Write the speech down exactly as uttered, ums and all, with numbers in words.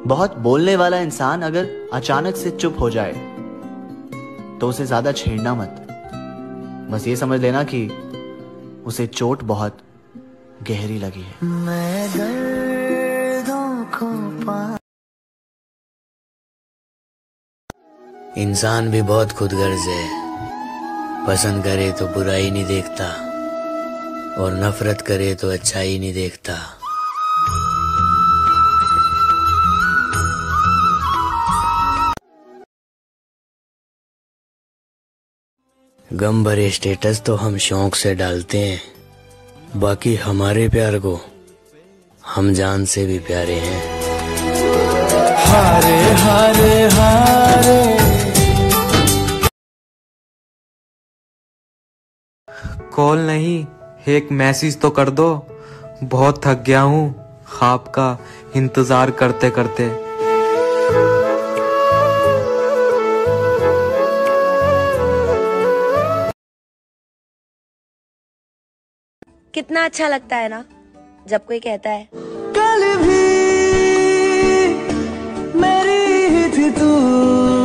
बहुत बोलने वाला इंसान अगर अचानक से चुप हो जाए तो उसे ज्यादा छेड़ना मत। बस ये समझ लेना कि उसे चोट बहुत गहरी लगी है। मैं दर्दों को पा इंसान भी बहुत खुदगर्ज है, पसंद करे तो बुराई नहीं देखता और नफरत करे तो अच्छाई नहीं देखता। गम भरे स्टेटस तो हम शौक से डालते हैं, बाकी हमारे प्यार को हम जान से भी प्यारे हैं। हारे हारे हारे कॉल नहीं, एक मैसेज तो कर दो। बहुत थक गया हूँ ख्वाब का इंतजार करते करते। कितना अच्छा लगता है ना जब कोई कहता है कल भी मेरी ही थी तू।